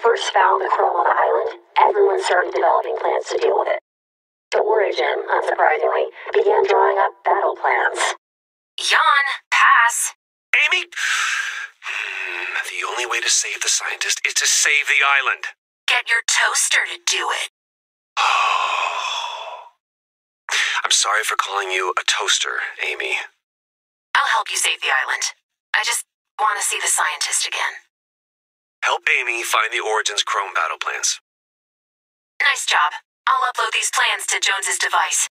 first found the chrome on the island, everyone started developing plans to deal with it. The Origin, unsurprisingly, began drawing up battle plans. Yawn. Pass. Amy? The only way to save the scientist is to save the island. Get your toaster to do it. I'm sorry for calling you a toaster, Amy. I'll help you save the island. I just want to see the scientist again. Help Amy find the Origin's chrome battle plans. Nice job. I'll upload these plans to Jones's device.